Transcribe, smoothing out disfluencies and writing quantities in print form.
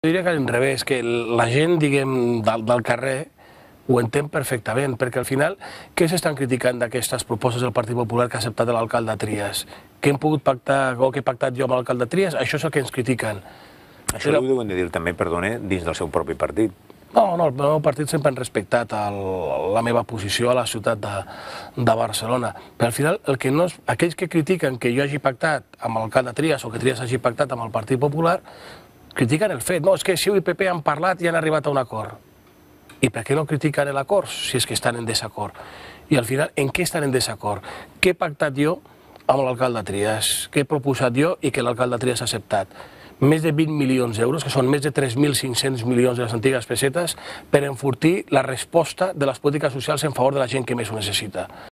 Jo diria que a l'inrevés, que la gent, diguem, del carrer ho entén perfectament, perquè al final, què s'estan criticant d'aquestes propostes del Partit Popular que ha acceptat l'alcalde Trias? Què hem pogut pactar, o què he pactat jo amb l'alcalde Trias? Això és el que ens critiquen. Això ho deuen de dir també, perdone, dins del seu propi partit. No, el meu partit sempre han respectat la meva posició a la ciutat de Barcelona. Però al final, aquells que critiquen que jo hagi pactat amb l'alcalde Trias o que Trias hagi pactat amb el Partit Popular, critiquen el fet. No, és que CiU i PP han parlat i han arribat a un acord. I per què no critiquen l'acord si és que estan en desacord? I al final, en què estan en desacord? Què he pactat jo amb l'alcalde Trias? Què he proposat jo i que l'alcalde Trias ha acceptat? Més de 20 milions d'euros, que són més de 3.500 milions de les antigues pessetes, per enfortir la resposta de les polítiques socials en favor de la gent que més ho necessita.